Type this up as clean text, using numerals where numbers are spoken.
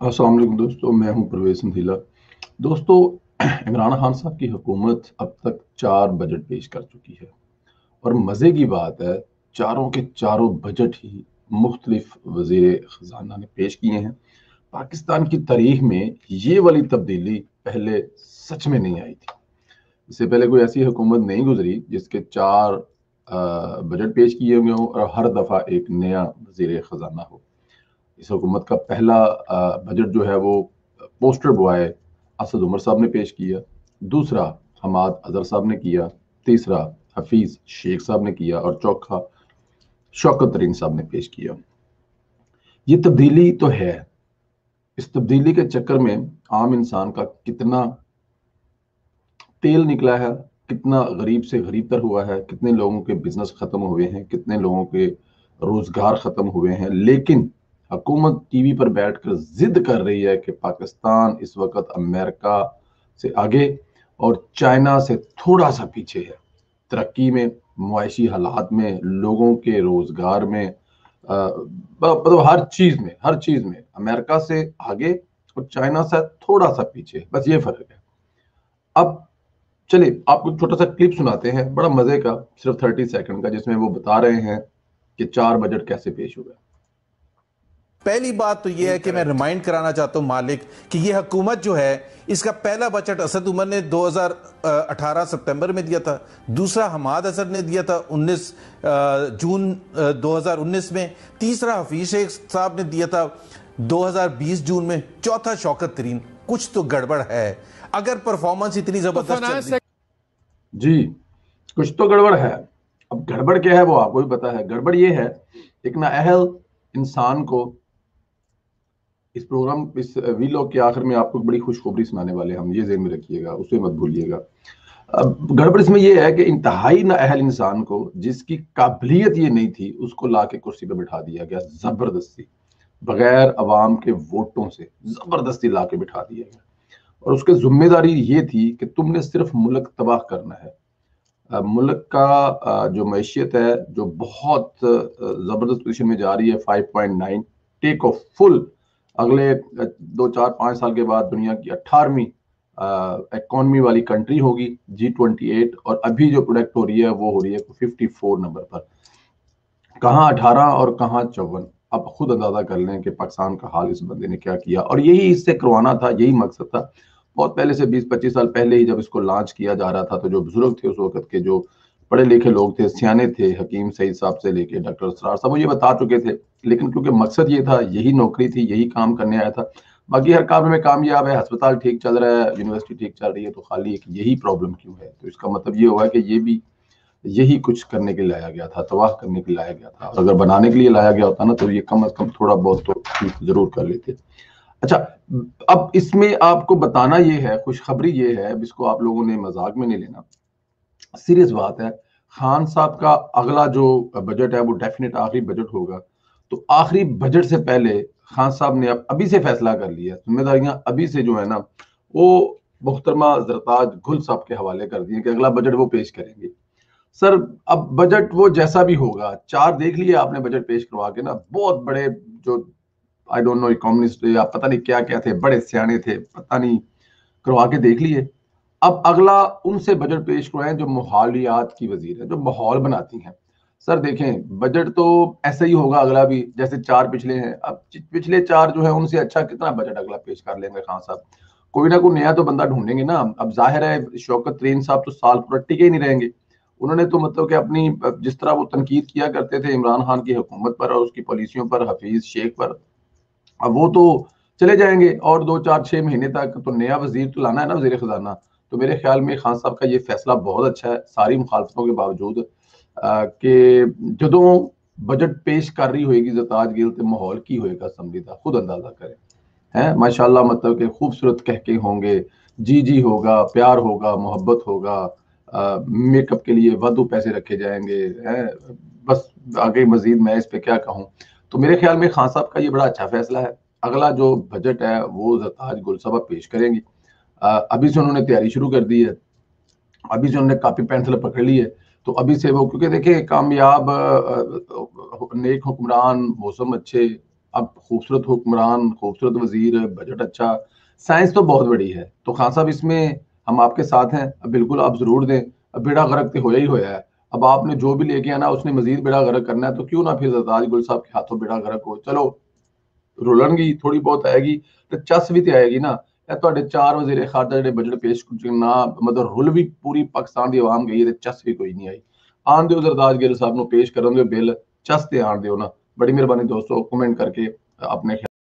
अस्सलाम वालेकुम दोस्तों, मैं हूं परवेज संधीला। दोस्तों, इमरान खान साहब की हुकूमत अब तक 4 बजट पेश कर चुकी है और मज़े की बात है, चारों के चारों बजट ही मुख्तलिफ वज़ीर ख़ज़ाना ने पेश किए हैं। पाकिस्तान की तारीख में ये वाली तब्दीली पहले सच में नहीं आई थी। इससे पहले कोई ऐसी हुकूमत नहीं गुजरी जिसके 4 बजट पेश किए हुए हों और हर दफ़ा एक नया वज़ीर ख़ज़ाना हो। इस हुकूमत का पहला बजट जो है वो पोस्टर बॉय असद उमर साहब ने पेश किया। दूसरा हमाद अजहर साहब ने किया। तीसरा हफीज शेख साहब ने किया और चौथा शौकत तरीन साहब ने पेश किया। ये तब्दीली तो है। इस तब्दीली के चक्कर में आम इंसान का कितना तेल निकला है, कितना गरीब से गरीब तर हुआ है, कितने लोगों के बिजनेस खत्म हुए हैं, कितने लोगों के रोजगार खत्म हुए हैं। लेकिन हुकूमत टीवी पर बैठकर जिद कर रही है कि पाकिस्तान इस वक्त अमेरिका से आगे और चाइना से थोड़ा सा पीछे है, तरक्की में, मुआशी हालात में, लोगों के रोजगार में, मतलब हर चीज में अमेरिका से आगे और चाइना से थोड़ा सा पीछे, बस ये फर्क है। अब चलिए आपको छोटा सा क्लिप सुनाते हैं, बड़ा मजे का, सिर्फ 30 सेकंड का, जिसमें वो बता रहे हैं कि 4 बजट कैसे पेश हुए। पहली बात तो यह है कि मैं रिमाइंड कराना चाहता हूं मालिक कि यह हुकूमत जो है इसका पहला बजट असद उमर ने 2018 सितंबर में दिया था। दूसरा हमाद अजहर ने दिया था 19 जून 2019 में। तीसरा हफीज शेख साहब ने दिया था 2020 जून में। चौथा शौकत तरीन। कुछ तो गड़बड़ है अगर परफॉर्मेंस इतनी जबरदस्त चल रही। जी, कुछ तो गड़बड़ है। अब गड़बड़ क्या है वो आपको भी पता है। गड़बड़ ये है, एक नाअहल इंसान को इस प्रोग्राम, इस वीलॉग के आखिर में आपको बड़ी खुशखबरी सुनाने वाले हैं हम, ये ज़हन में रखिएगा, उसे मत भूलिएगा। अब गड़बड़ इसमें यह है कि इंतहाई नाअहल इंसान को, जिसकी काबिलियत ये नहीं थी, उसको ला के कुर्सी पर बिठा दिया गया जबरदस्ती, बगैर अवाम के वोटों से जबरदस्ती ला के बिठा दिया गया। और उसकी जिम्मेदारी ये थी कि तुमने सिर्फ मुल्क तबाह करना है। मुल्क का जो मैशियत है, जो बहुत जबरदस्त पोजीशन में जा रही है, 5.9 टेक ऑफ फुल, अगले 2 4 5 साल के बाद दुनिया की 18वीं इकोनॉमी वाली कंट्री होगी, G28। और अभी जो प्रोडक्ट हो रही है वो हो रही है 54 नंबर पर। कहाँ 18 और कहाँ 54। अब खुद अंदाजा कर लें कि पाकिस्तान का हाल इस बंदे ने क्या किया। और यही इससे करवाना था, यही मकसद था बहुत पहले से, 20 25 साल पहले ही, जब इसको लॉन्च किया जा रहा था। तो जो बुजुर्ग थे उस वक्त के, जो पढ़े लिखे लोग थे, सियाने थे, हकीम सईद साहब से लेके डॉक्टर असरार साहब, वो ये बता चुके थे। लेकिन क्योंकि मकसद ये था, यही नौकरी थी, यही काम करने आया था, बाकी हर काम में कामयाब है, अस्पताल ठीक चल रहा है, यूनिवर्सिटी ठीक चल रही है, तो खाली एक यही प्रॉब्लम क्यों है। तो इसका मतलब ये हुआ कि ये भी यही कुछ करने के लिए लाया गया था, तबाह करने के लिए लाया गया था। और अगर बनाने के लिए लाया गया होता ना, तो ये कम अज कम थोड़ा बहुत तो ठीक जरूर कर लेते। अच्छा, अब इसमें आपको बताना ये है, खुशखबरी ये है, अब इसको आप लोगों ने मजाक में नहीं लेना, सीरियस बात है। खान साहब का अगला जो बजट है वो डेफिनेट आखिरी बजट होगा। तो आखिरी बजट से पहले खान साहब ने अब अभी से फैसला कर लिया, जिम्मेदारियां अभी से जो है ना, वो मुहतरमा जरताज गुल साहब के हवाले कर दिए कि अगला बजट वो पेश करेंगे। सर, अब बजट वो जैसा भी होगा, 4 देख लिए आपने बजट पेश करवा के ना, बहुत बड़े, जो आई डोंट नो इकोनॉमिस्ट या पता नहीं क्या क्या थे, बड़े सियाने थे, पता नहीं, करवा के देख लिए। अब अगला उनसे बजट पेश करवाएं जो माहौलियात की वजीर है, जो माहौल बनाती हैं। सर देखें, बजट तो ऐसा ही होगा अगला भी, जैसे 4 पिछले हैं। अब पिछले 4 जो है उनसे अच्छा कितना बजट अगला पेश कर लेंगे खान साहब। कोई ना कोई नया तो बंदा ढूंढेंगे ना। अब जाहिर है शौकत तरीन साहब तो साल पूरा टिके ही नहीं रहेंगे। उन्होंने तो मतलब कि अपनी, जिस तरह वो तनकीद किया करते थे इमरान खान की हुकूमत पर और उसकी पॉलिसियों पर, हफीज शेख पर, अब वो तो चले जाएंगे और 2 4 6 महीने तक तो नया वजीर तो लाना है ना, वजीर खजाना। तो मेरे ख्याल में खान साहब का ये फैसला बहुत अच्छा है, सारी मुखालफतों के बावजूद, कि जदों बजट पेश कर रही होगी जरताज गिल, तो माहौल की होएगा असम्बली का, खुद अंदाजा करें। हैं माशाल्लाह, मतलब कि खूबसूरत कहके होंगे, जी जी होगा, प्यार होगा, मोहब्बत होगा, मेकअप के लिए वाधू पैसे रखे जाएंगे हैं। बस आगे मजीद मैं इस पे क्या कहूँ। तो मेरे ख्याल में खान साहब का ये बड़ा अच्छा फैसला है। अगला जो बजट है वो जरताज गुल साहब पेश करेंगी। अभी से उन्होंने तैयारी शुरू कर दी है, अभी से उन्होंने कापी पेंसिल पकड़ ली है। तो अभी से वो, क्योंकि देखिए कामयाब, नेक हुक्मरान, मौसम अच्छे, اب خوبصورت حکمران، خوبصورت وزیر، بجٹ اچھا، سائنس تو بہت بڑی ہے. تو خان صاحب اس میں ہم آپ کے ساتھ ہیں، بالکل آپ ضرور دیں. اب بیڑا غرق تو ہویا ہی ہویا ہے. اب آپ نے جو بھی لے کے آنا اس نے مزید بیڑا غرق کرنا ہے، تو کیوں نہ پھر زرتاج گل صاحب کے ہاتھوں بیڑا غرق ہو. چلو رولن گی تھوڑی بہت آئے گی تو چس بھی تے آئے گی نا. تواڈے 4 وزیر خارجہ جڑے بجٹ پیش نہ مطلب رول بھی پوری پاکستان دی عوام گئی ہے، چس بھی کوئی نہیں آئی. آن دیو زرتاج گل صاحب نو پیش کرن دیو بل، چس تے آن دیو نا. بڑی مہربانی دوستو، کمنٹ کر کے اپنے